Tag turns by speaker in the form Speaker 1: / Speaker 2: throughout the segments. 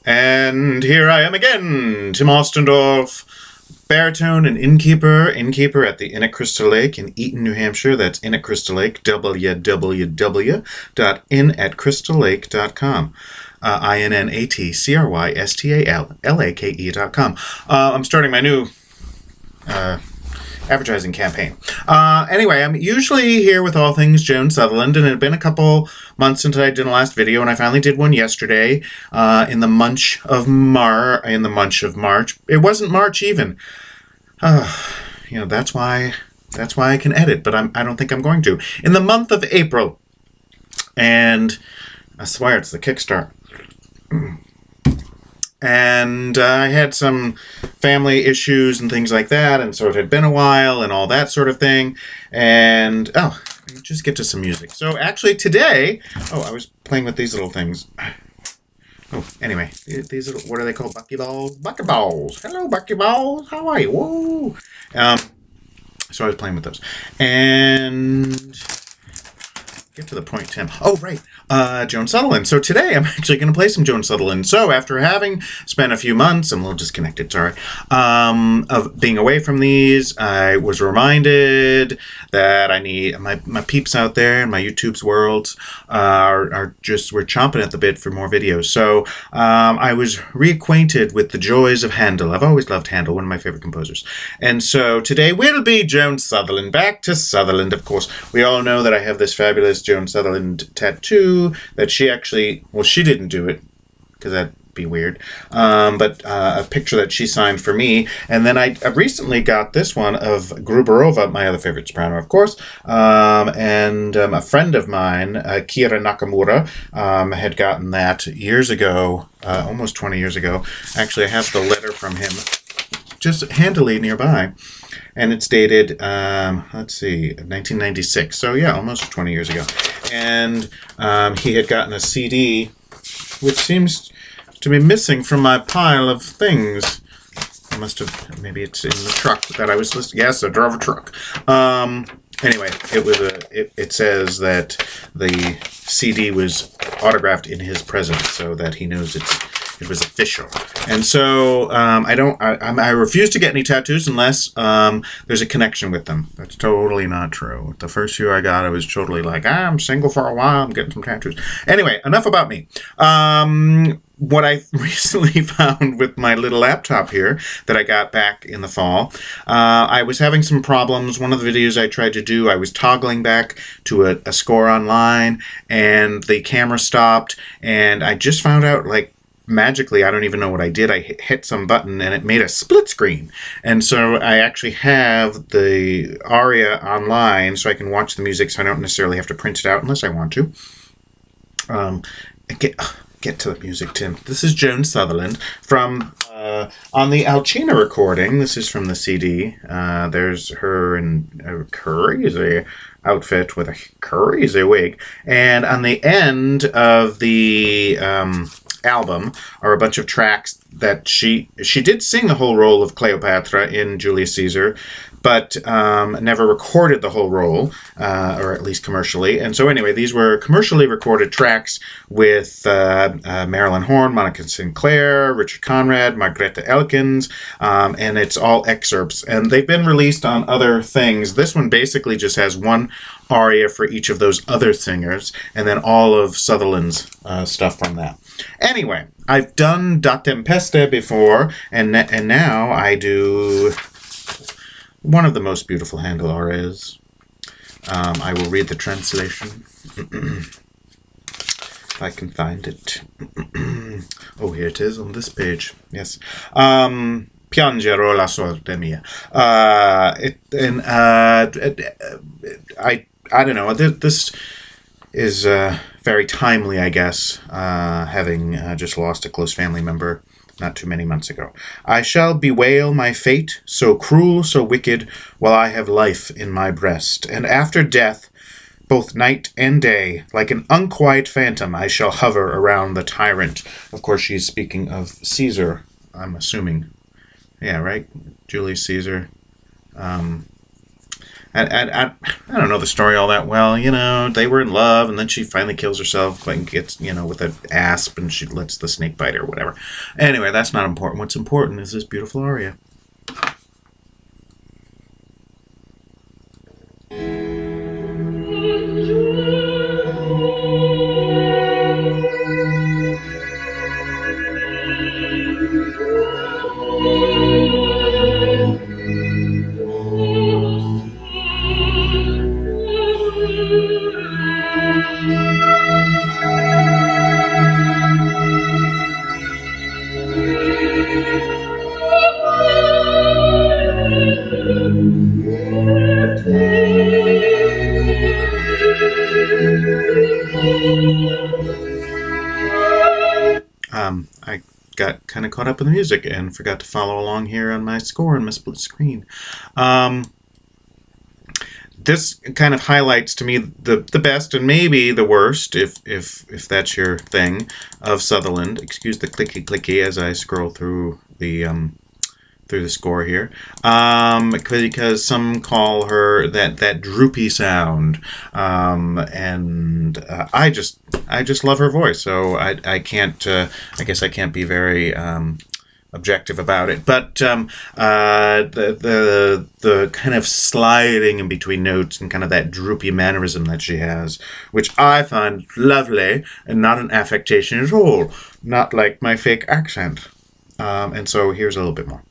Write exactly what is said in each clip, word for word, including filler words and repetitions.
Speaker 1: And here I am again, Tim Ostendorf, baritone and innkeeper, innkeeper at the Inn at Crystal Lake in Eaton, New Hampshire. That's Inn at Crystal Lake, w w w dot inn at crystal lake dot com. Uh, I N N A T C R Y S T A L L A K E dot com. Uh, I'm starting my new uh, advertising campaign. Uh, anyway, I'm usually here with all things Joan Sutherland, and it had been a couple months since I did the last video, and I finally did one yesterday uh, in the munch of Mar, in the munch of March. It wasn't March even. Uh, you know, that's why that's why I can edit, but I'm, I don't think I'm going to. In the month of April, and I swear it's the Kickstart. And uh, I had some family issues and things like that, and so it had been a while and all that sort of thing. And, oh, just get to some music. So actually today, oh, I was playing with these little things. Oh, anyway, these little, what are they called? Buckyballs? Buckyballs. Hello, Buckyballs. How are you? Whoa. Um, so I was playing with those. And get to the point, Tim. Oh, right. Uh, Joan Sutherland. So today I'm actually going to play some Joan Sutherland. So after having spent a few months, I'm a little disconnected, sorry, um, of being away from these, I was reminded that I need, my, my peeps out there in my YouTube's world uh, are, are just, we're chomping at the bit for more videos. So um, I was reacquainted with the joys of Handel. I've always loved Handel, one of my favorite composers. And so today will be Joan Sutherland. Back to Sutherland, of course. We all know that I have this fabulous Joan Sutherland tattoo that she actually, well, she didn't do it because that'd be weird, um, but uh, a picture that she signed for me. And then I, I recently got this one of Gruberova, my other favorite soprano, of course, um, and um, a friend of mine, uh, Kira Nakamura, um, had gotten that years ago, uh, almost twenty years ago. Actually, I have the letter from him just handily nearby. And it's dated, um, let's see, nineteen ninety-six. So yeah, almost twenty years ago. And um, he had gotten a C D, which seems to be missing from my pile of things. I must have, maybe it's in the truck that I was listening. Yes, I drove a truck. Um, anyway, it was a. It, it says that the C D was autographed in his presence, so that he knows it's. It was official. And so um, I don't, I, I refuse to get any tattoos unless um, there's a connection with them. That's totally not true. The first year I got, I was totally like, ah, I'm single for a while, I'm getting some tattoos. Anyway, enough about me. Um, what I recently found with my little laptop here that I got back in the fall, uh, I was having some problems. One of the videos I tried to do, I was toggling back to a, a score online and the camera stopped, and I just found out, like, magically, I don't even know what I did. I hit some button and it made a split screen. And so I actually have the aria online so I can watch the music, so I don't necessarily have to print it out unless I want to. Um, get, get to the music, Tim. This is Joan Sutherland from, uh, on the Alcina recording. This is from the C D. Uh, there's her in a crazy outfit with a crazy wig. And on the end of the um, album are a bunch of tracks that she she did sing the whole role of Cleopatra in Julius Caesar, but um, never recorded the whole role, uh, or at least commercially. And so anyway, these were commercially recorded tracks with uh, uh, Marilyn Horne, Monica Sinclair, Richard Conrad, Margrethe Elkins, um, and it's all excerpts. And they've been released on other things. This one basically just has one aria for each of those other singers, and then all of Sutherland's uh, stuff from that. Anyway, I've done Da Tempesta before, and and now I do one of the most beautiful Handel arias. Um, I will read the translation. If I can find it. Oh, here it is on this page. Yes. Um, Piangerò la sorte mia. Uh, it, and uh, I I don't know. This is uh, very timely, I guess, uh, having uh, just lost a close family member not too many months ago. I shall bewail my fate, so cruel, so wicked, while I have life in my breast. And after death, both night and day, like an unquiet phantom, I shall hover around the tyrant. Of course, she's speaking of Caesar, I'm assuming. Yeah, right? Julius Caesar. Um, I, I, I, I don't know the story all that well. You know, they were in love, and then she finally kills herself, like gets, you know, with an asp, and she lets the snake bite her or whatever. Anyway, that's not important. What's important is this beautiful aria. Um, I got kind of caught up in the music and forgot to follow along here on my score on my split screen. Um, this kind of highlights to me the the best and maybe the worst, if if if that's your thing, of Sutherland. Excuse the clicky clicky as I scroll through the um, through the score here, um, because some call her that that droopy sound, um, and uh, I just I just love her voice, so I I can't uh, I guess I can't be very um, objective about it. But um, uh, the the the kind of sliding in between notes and kind of that droopy mannerism that she has, which I find lovely and not an affectation at all, not like my fake accent. Um, and so here's a little bit more.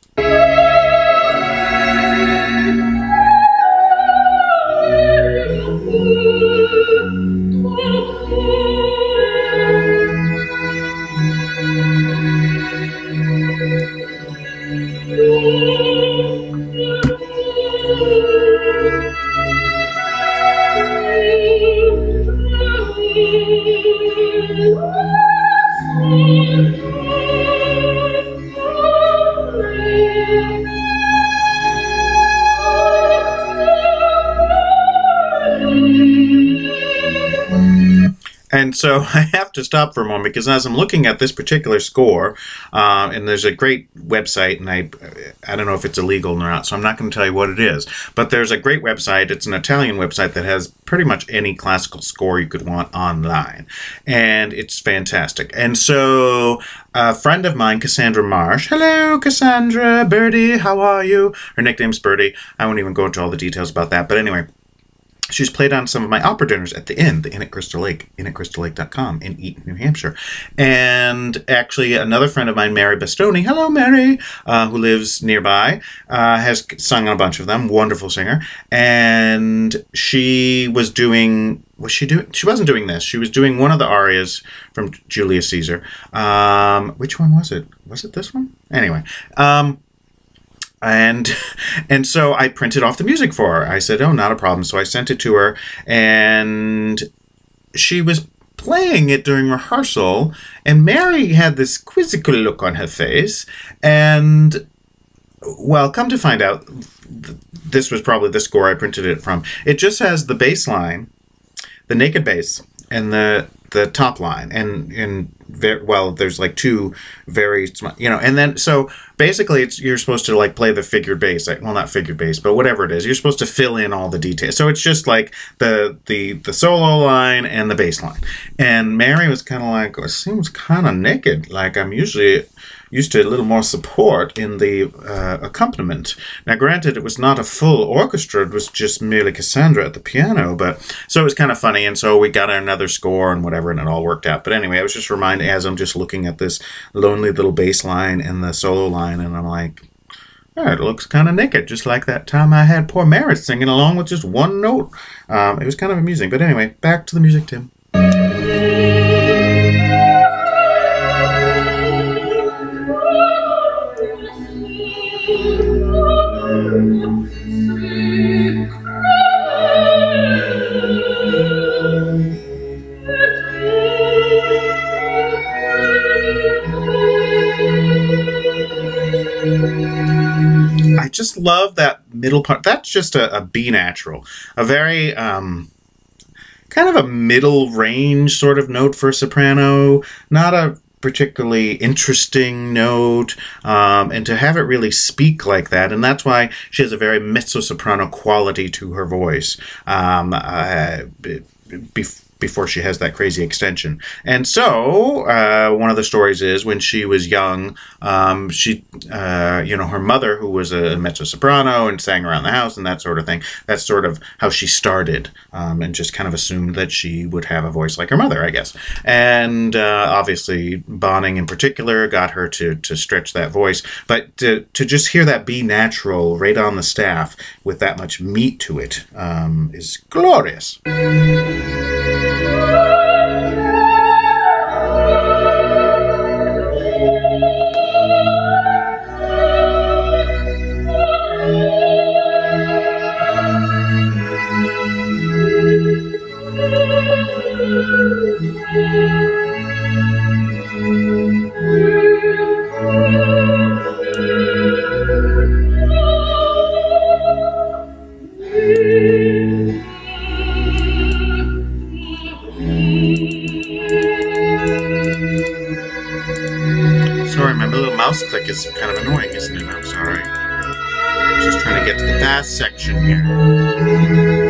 Speaker 1: And so I have to stop for a moment because as I'm looking at this particular score, uh, and there's a great website, and I I don't know if it's illegal or not, so I'm not going to tell you what it is, but there's a great website. It's an Italian website that has pretty much any classical score you could want online, and it's fantastic. And so a friend of mine, Cassandra Marsh, hello Cassandra, Birdie, how are you? Her nickname's Birdie. I won't even go into all the details about that, but anyway, she's played on some of my opera dinners at the Inn, the Inn at Crystal Lake, inn at crystal lake dot com in Eaton, New Hampshire. And actually, another friend of mine, Mary Bastoni, hello, Mary, uh, who lives nearby, uh, has sung on a bunch of them, wonderful singer. And she was doing, was she doing, she wasn't doing this. She was doing one of the arias from Julius Caesar. Um, which one was it? Was it this one? Anyway, um, And and so I printed off the music for her. I said, oh, not a problem. So I sent it to her, and she was playing it during rehearsal, and Mary had this quizzical look on her face, and, well, come to find out, th- this was probably the score I printed it from. It just has the bass line, the naked bass, and the the top line, and and very, well, there's like two very, you know, and then so basically it's you're supposed to like play the figured bass, like, well, not figured bass, but whatever it is, you're supposed to fill in all the details. So it's just like the the the solo line and the bass line. And Mary was kind of like, it seems kind of naked. Like I'm usually used to a little more support in the uh, accompaniment. Now, granted, it was not a full orchestra. It was just merely Cassandra at the piano. But so it was kind of funny. And so we got another score and whatever, and it all worked out. But anyway, I was just reminded as I'm just looking at this lonely little bass line and the solo line, and I'm like, oh, it looks kind of naked, just like that time I had poor Mary singing along with just one note. Um, it was kind of amusing. But anyway, back to the music, Tim. I just love that middle part. That's just a, a B natural, a very um, kind of a middle range sort of note for a soprano, not a particularly interesting note, um, and to have it really speak like that. And that's why she has a very mezzo-soprano quality to her voice. Um, uh, before before she has that crazy extension. And so, uh, one of the stories is when she was young, um, she, uh, you know, her mother, who was a mezzo-soprano and sang around the house and that sort of thing, that's sort of how she started, um, and just kind of assumed that she would have a voice like her mother, I guess. And uh, obviously, Bonning in particular got her to, to stretch that voice. But to, to just hear that be natural right on the staff with that much meat to it um, is glorious. Sorry, my little mouse click is kind of annoying, isn't it? I'm sorry. I'm just trying to get to the fast section here.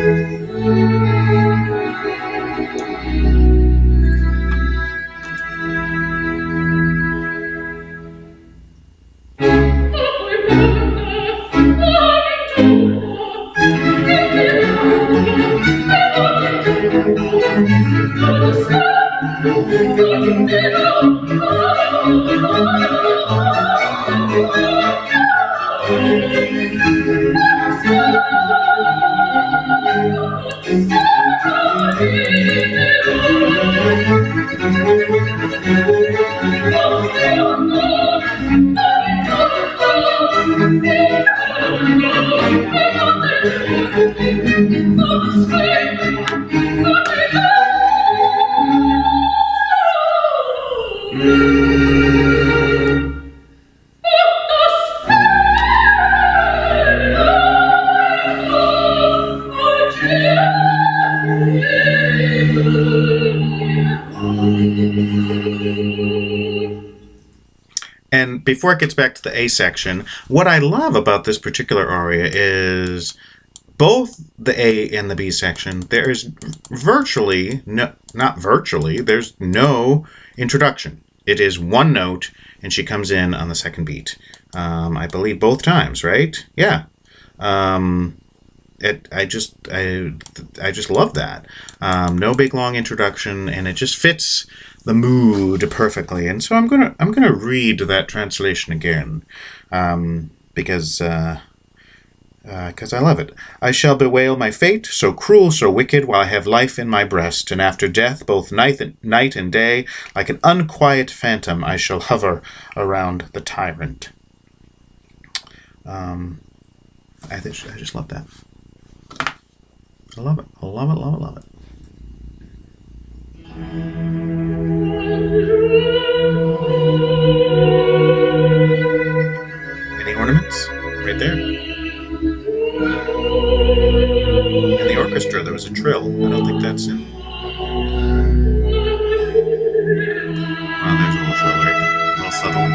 Speaker 1: And before it gets back to the A section, what I love about this particular aria is both the A and the B section, there is virtually, no, not virtually, there's no introduction. It is one note, and she comes in on the second beat. Um, I believe both times, right? Yeah. Um, it, I just, I, I just love that. Um, no big long introduction, and it just fits the mood perfectly. And so I'm gonna, I'm gonna read that translation again, um, because, uh, because uh, I love it. I shall bewail my fate, so cruel, so wicked, while I have life in my breast, and after death, both night and, night and day, like an unquiet phantom, I shall hover around the tyrant. Um, I, th I just love that. I love it. I love it, love it, love it. Any ornaments? Right there. In the orchestra, there was a trill. I don't think that's in. Oh, there's a little trill right there. A little Sutherland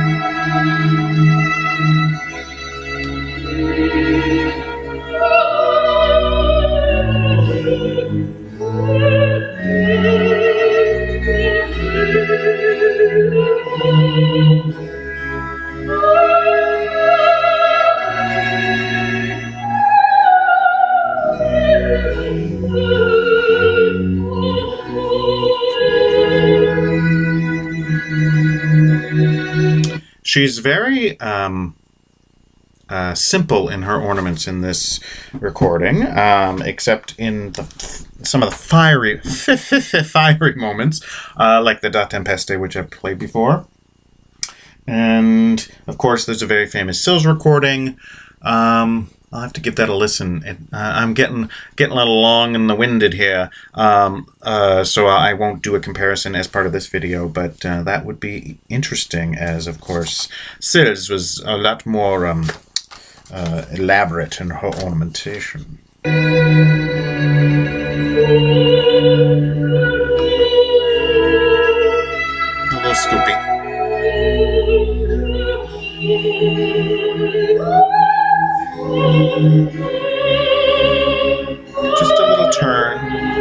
Speaker 1: She's very um, uh, simple in her ornaments in this recording, um, except in the, some of the fiery, fiery moments, uh, like the Da Tempeste, which I've played before. And, of course, there's a very famous Sills recording. Um, I'll have to give that a listen. It, uh, I'm getting getting a little long and the winded here, um, uh, so I won't do a comparison as part of this video, but uh, that would be interesting, as, of course, Sills was a lot more um, uh, elaborate in her ornamentation. A little scoopy. Just a little turn.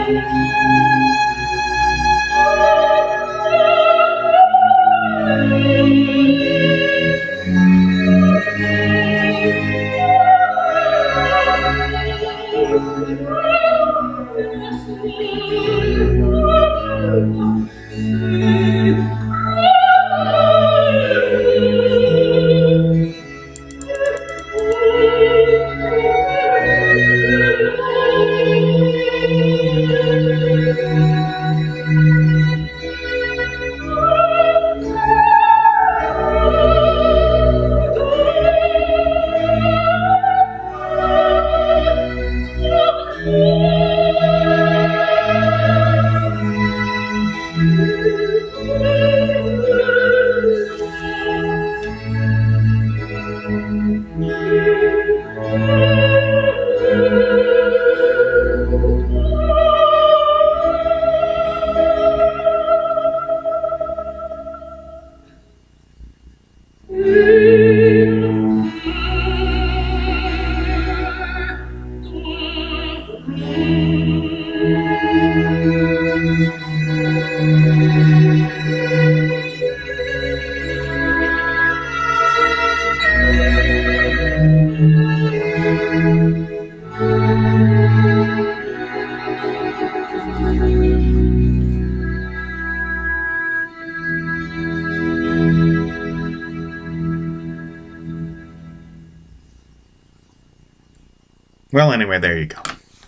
Speaker 1: Well, anyway, there you go.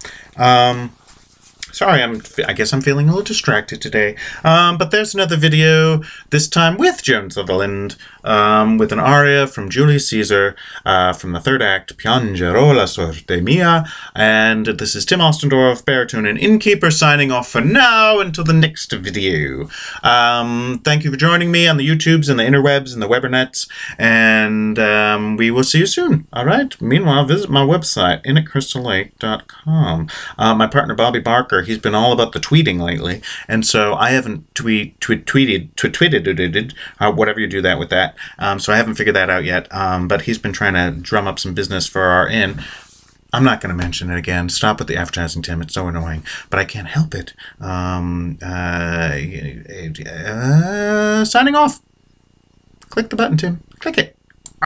Speaker 1: Um, sorry, I'm, I guess I'm feeling a little distracted today. Um, but there's another video, this time with Joan Sutherland, um, with an aria from Julius Caesar, uh, from the third act, Piangerò la sorte mia. And this is Tim Ostendorf, baritone and innkeeper, signing off for now until the next video. Um, thank you for joining me on the YouTubes and the interwebs and the Webernets. And um, we will see you soon. All right. Meanwhile, visit my website, in at crystal lake dot com. Uh, my partner, Bobby Barker, he's been all about the tweeting lately. And so I haven't tweet, tweet, tweeted, tweet, tweeted, uh, whatever you do that with that. Um, so I haven't figured that out yet. Um, but he's been trying to drum up some business for our inn. I'm not going to mention it again. Stop with the advertising, Tim. It's so annoying. But I can't help it. Um, uh, uh, signing off. Click the button, Tim. Click it.